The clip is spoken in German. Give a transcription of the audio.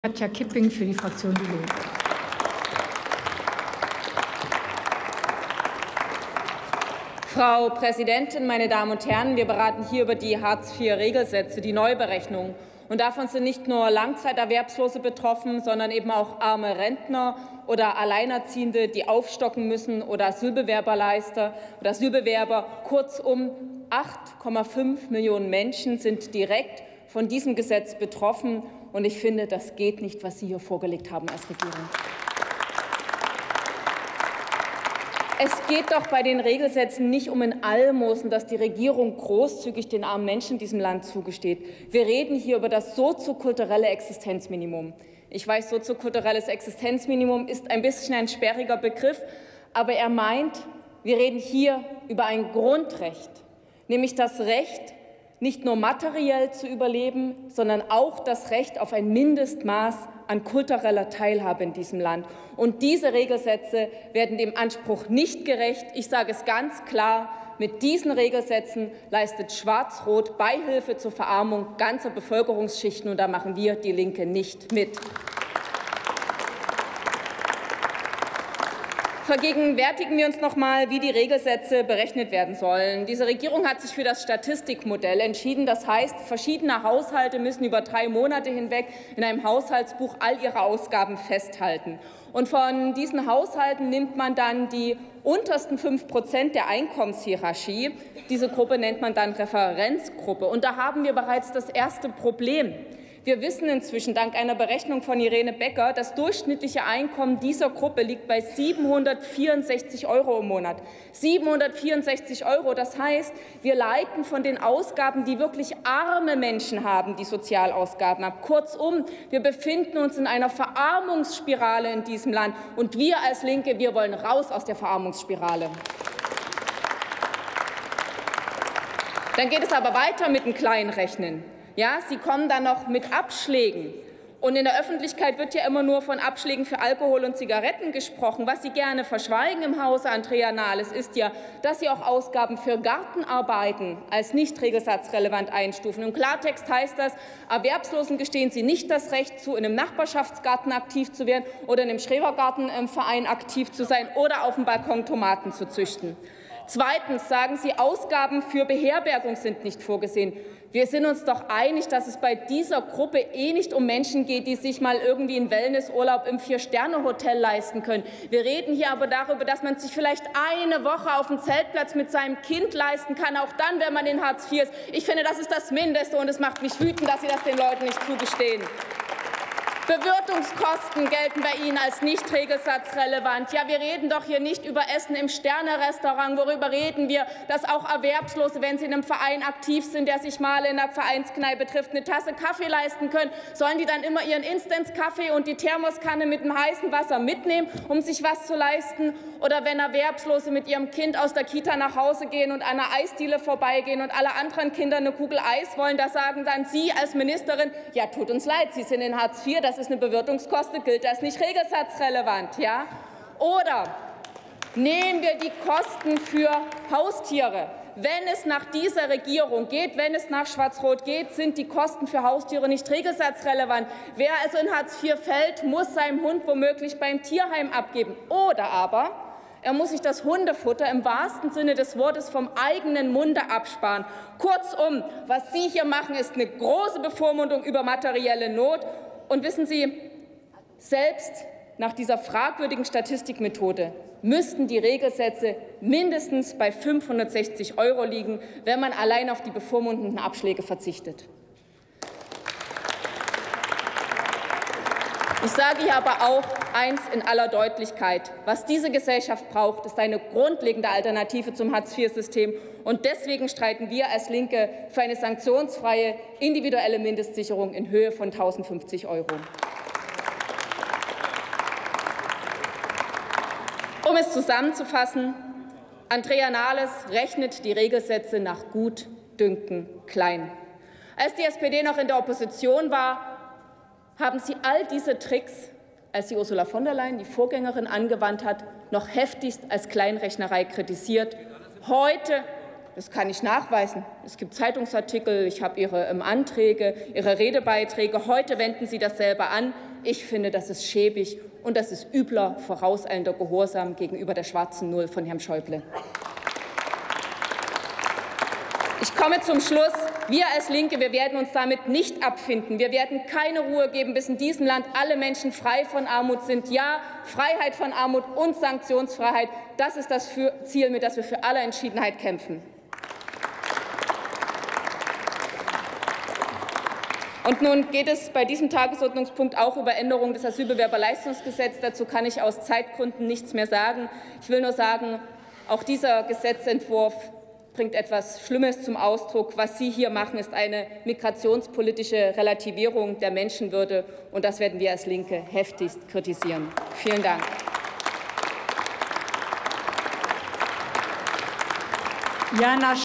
Katja Kipping für die Fraktion Die Linke. Frau Präsidentin, meine Damen und Herren! Wir beraten hier über die Hartz-IV-Regelsätze, die Neuberechnung. Und davon sind nicht nur Langzeiterwerbslose betroffen, sondern eben auch arme Rentner oder Alleinerziehende, die aufstocken müssen, oder Asylbewerber. Kurzum, 8,5 Millionen Menschen sind direkt von diesem Gesetz betroffen. Und ich finde, das geht nicht, was Sie hier vorgelegt haben als Regierung. Es geht doch bei den Regelsätzen nicht um ein Almosen, das die Regierung großzügig den armen Menschen in diesem Land zugesteht. Wir reden hier über das soziokulturelle Existenzminimum. Ich weiß, soziokulturelles Existenzminimum ist ein bisschen ein sperriger Begriff, aber er meint, wir reden hier über ein Grundrecht, nämlich das Recht, nicht nur materiell zu überleben, sondern auch das Recht auf ein Mindestmaß an kultureller Teilhabe in diesem Land. Und diese Regelsätze werden dem Anspruch nicht gerecht. Ich sage es ganz klar, mit diesen Regelsätzen leistet Schwarz-Rot Beihilfe zur Verarmung ganzer Bevölkerungsschichten, und da machen wir, die Linke, nicht mit. Vergegenwärtigen wir uns noch mal, wie die Regelsätze berechnet werden sollen. Diese Regierung hat sich für das Statistikmodell entschieden. Das heißt, verschiedene Haushalte müssen über 3 Monate hinweg in einem Haushaltsbuch all ihre Ausgaben festhalten. Und von diesen Haushalten nimmt man dann die untersten 5% der Einkommenshierarchie. Diese Gruppe nennt man dann Referenzgruppe. Und da haben wir bereits das erste Problem. Wir wissen inzwischen dank einer Berechnung von Irene Becker, das durchschnittliche Einkommen dieser Gruppe liegt bei 764 € im Monat. 764 €, das heißt, wir leiten von den Ausgaben, die wirklich arme Menschen haben, die Sozialausgaben ab. Kurzum, wir befinden uns in einer Verarmungsspirale in diesem Land. Und wir als Linke, wir wollen raus aus der Verarmungsspirale. Dann geht es aber weiter mit dem Kleinrechnen. Ja, Sie kommen dann noch mit Abschlägen. Und in der Öffentlichkeit wird ja immer nur von Abschlägen für Alkohol und Zigaretten gesprochen. Was Sie gerne verschweigen im Hause Andrea Nahles ist ja, dass Sie auch Ausgaben für Gartenarbeiten als nicht regelsatzrelevant einstufen. Im Klartext heißt das, Erwerbslosen gestehen Sie nicht das Recht zu, in einem Nachbarschaftsgarten aktiv zu werden oder in einem Schrebergartenverein aktiv zu sein oder auf dem Balkon Tomaten zu züchten. Zweitens sagen Sie, Ausgaben für Beherbergung sind nicht vorgesehen. Wir sind uns doch einig, dass es bei dieser Gruppe nicht um Menschen geht, die sich mal irgendwie einen Wellnessurlaub im 4-Sterne-Hotel leisten können. Wir reden hier aber darüber, dass man sich vielleicht eine Woche auf dem Zeltplatz mit seinem Kind leisten kann, auch dann, wenn man in Hartz IV ist. Ich finde, das ist das Mindeste, und es macht mich wütend, dass Sie das den Leuten nicht zugestehen. Bewirtungskosten gelten bei Ihnen als nicht regelsatzrelevant. Ja, wir reden doch hier nicht über Essen im Sterne-Restaurant. Worüber reden wir? Dass auch Erwerbslose, wenn sie in einem Verein aktiv sind, der sich mal in einer Vereinskneipe trifft, eine Tasse Kaffee leisten können. Sollen die dann immer ihren Instance-Kaffee und die Thermoskanne mit dem heißen Wasser mitnehmen, um sich was zu leisten? Oder wenn Erwerbslose mit ihrem Kind aus der Kita nach Hause gehen und an einer Eisdiele vorbeigehen und alle anderen Kinder eine Kugel Eis wollen, da sagen dann Sie als Ministerin, ja, tut uns leid, Sie sind in Hartz IV, das ist eine Bewirtungskosten, gilt das nicht regelsatzrelevant. Ja? Oder nehmen wir die Kosten für Haustiere. Wenn es nach dieser Regierung geht, wenn es nach Schwarz-Rot geht, sind die Kosten für Haustiere nicht regelsatzrelevant. Wer also in Hartz IV fällt, muss seinen Hund womöglich beim Tierheim abgeben. Oder aber er muss sich das Hundefutter im wahrsten Sinne des Wortes vom eigenen Munde absparen. Kurzum, was Sie hier machen, ist eine große Bevormundung über materielle Not. Und wissen Sie, selbst nach dieser fragwürdigen Statistikmethode müssten die Regelsätze mindestens bei 560 € liegen, wenn man allein auf die bevormundenden Abschläge verzichtet. Ich sage hier aber auch eins in aller Deutlichkeit. Was diese Gesellschaft braucht, ist eine grundlegende Alternative zum Hartz-IV-System. Und deswegen streiten wir als Linke für eine sanktionsfreie individuelle Mindestsicherung in Höhe von 1.050 €. Um es zusammenzufassen, Andrea Nahles rechnet die Regelsätze nach Gutdünken klein. Als die SPD noch in der Opposition war, haben Sie all diese Tricks, als sie Ursula von der Leyen, die Vorgängerin, angewandt hat, noch heftigst als Kleinrechnerei kritisiert. Heute, das kann ich nachweisen, es gibt Zeitungsartikel, ich habe Ihre Anträge, Ihre Redebeiträge, heute wenden Sie das selber an. Ich finde, das ist schäbig und das ist übler, vorauseilender Gehorsam gegenüber der schwarzen Null von Herrn Schäuble. Ich komme zum Schluss. Wir als Linke, wir werden uns damit nicht abfinden. Wir werden keine Ruhe geben, bis in diesem Land alle Menschen frei von Armut sind. Ja, Freiheit von Armut und Sanktionsfreiheit, das ist das Ziel, mit dem wir für alle Entschiedenheit kämpfen. Und nun geht es bei diesem Tagesordnungspunkt auch über Änderungen des Asylbewerberleistungsgesetzes. Dazu kann ich aus Zeitgründen nichts mehr sagen. Ich will nur sagen, auch dieser Gesetzentwurf bringt etwas Schlimmes zum Ausdruck. Was Sie hier machen, ist eine migrationspolitische Relativierung der Menschenwürde. Und das werden wir als Linke heftigst kritisieren. Vielen Dank. Jana